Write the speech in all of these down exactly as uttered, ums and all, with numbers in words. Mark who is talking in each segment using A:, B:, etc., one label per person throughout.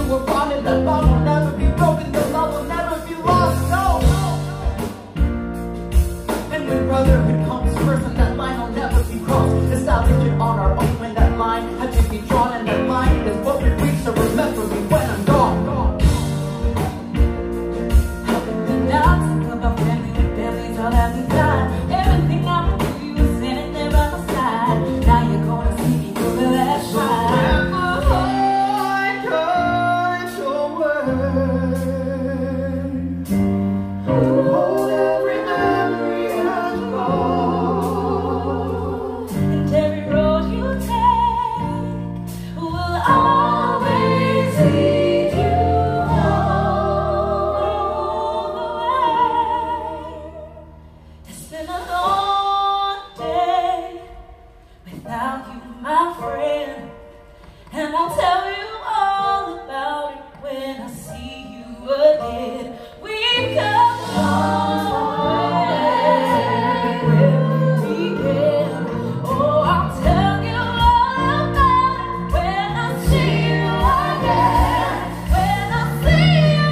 A: were bonded. That bond will never be broken. The love will never be lost. No. And when brotherhood comes first, and that line will never be crossed. Establish it on our own when that line had to be drawn, and that line is what we reach. So remember me when I'm gone. Now I'm thinking about family and families all that we got. Everything I do, you were standing there by my side. Now you're gonna see me through the last ride. Hold every memory as gold, and every road you take will always lead you home. It's been a long day without you, my friend, and I'll tell you all about it when I see you again. We've come a long way where we began. Oh, I'll tell you all about it when I see you again. When I see you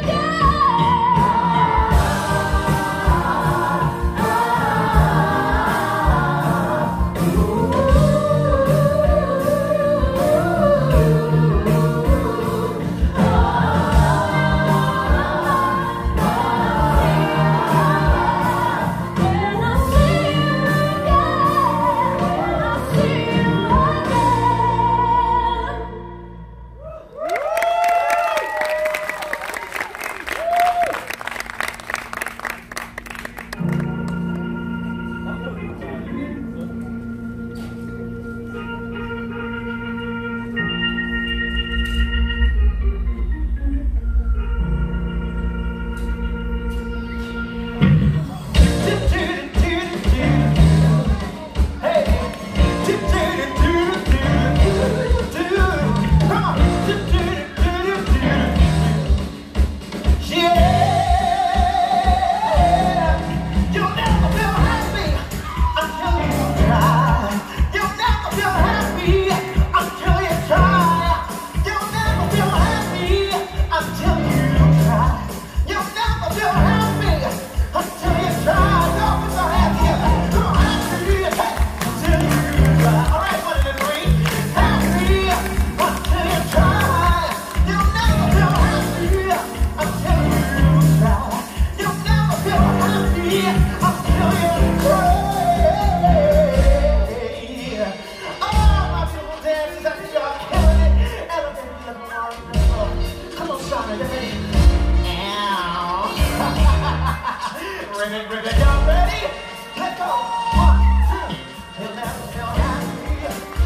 A: Ribbit, ribbit, y'all ready? Let's go. One, two. You'll never feel happy.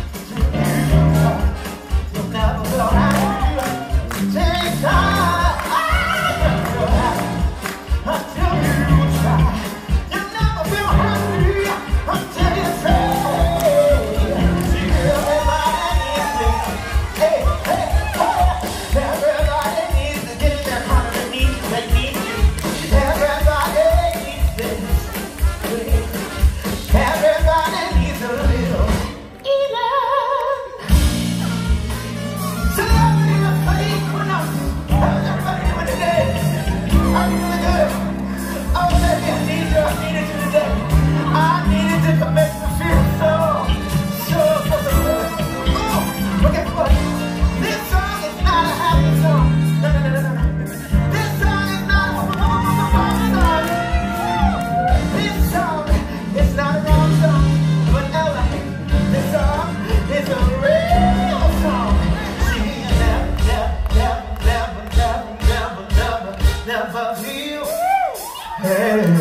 A: You'll never feel happy. Take time. You'll never feel happy until you try. You'll never feel happy until you try. See, everybody needs this. Hey, hey, hey. Everybody needs to get their heart underneath. They need you. Everybody. Everybody needs a little Eden. Celebrity of faith for us. How's everybody doing today? Are you doing good? Oh, baby, I need you. I needed you today. I needed you to make me feel so, so, so, so good. Oh, but guess what? This song is not a happy song. No, no, no, no, no. This song is not a happy song. This song is not a wrong song, but Ella, this song is a real song. She never, never, never, never, never, never, never feel. Hey.